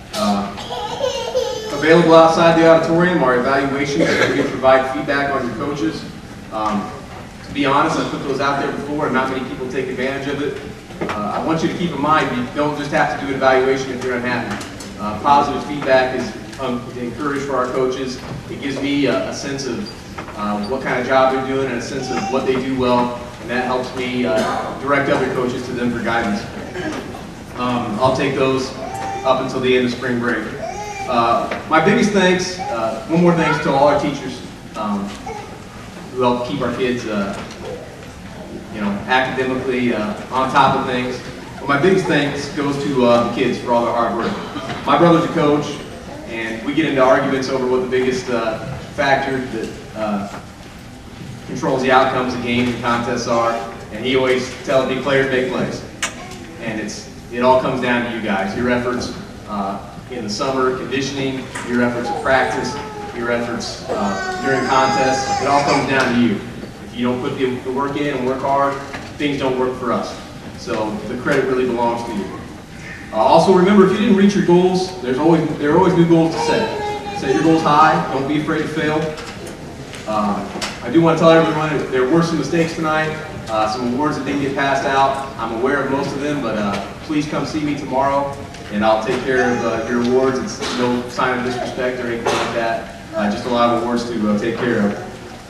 Uh, available outside the auditorium are evaluations where we provide feedback on your coaches. Um, to be honest, I put those out there before and not many people take advantage of it. Uh, I want you to keep in mind you don't just have to do an evaluation if you're unhappy. Uh, positive feedback is um, encouraged for our coaches. It gives me a, a sense of uh, what kind of job they're doing and a sense of what they do well, and that helps me uh, direct other coaches to them for guidance. Um, I'll take those up until the end of spring break. Uh, my biggest thanks, uh, one more thanks to all our teachers um, who help keep our kids uh, you know, academically uh, on top of things. But my biggest thanks goes to uh, the kids for all their hard work. My brother's a coach, and we get into arguments over what the biggest uh, factor that uh, controls the outcomes of games and contests are, and he always tells me players make plays. And it's it all comes down to you guys, your efforts uh, in the summer, conditioning, your efforts at practice, your efforts uh, during contests. It all comes down to you. If you don't put the, the work in and work hard, things don't work for us. So the credit really belongs to you. Uh, also remember, if you didn't reach your goals, there's always there are always new goals to set. Set your goals high. Don't be afraid to fail. Uh, I do want to tell everyone there were some mistakes tonight. Uh, some awards that didn't get passed out. I'm aware of most of them, but uh, please come see me tomorrow, and I'll take care of uh, your awards. It's no sign of disrespect or anything like that. Uh, just a lot of awards to uh, take care of.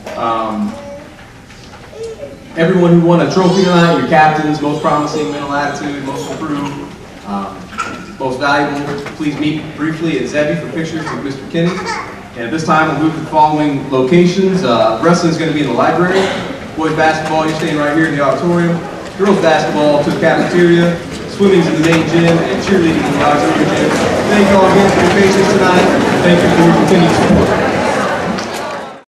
Um, everyone who won a trophy tonight, your captains, most promising, mental attitude, most improved, um, most valuable, please meet briefly at Zebby for pictures with Mister Kinney. And at this time, we'll move to the following locations. Uh, wrestling is going to be in the library. Boys basketball, you're staying right here in the auditorium. Girls basketball to the cafeteria. Swimming's in the main gym, and cheerleading in the auxiliary gym. Thank you all again for your patience tonight. Thank you for your continued support.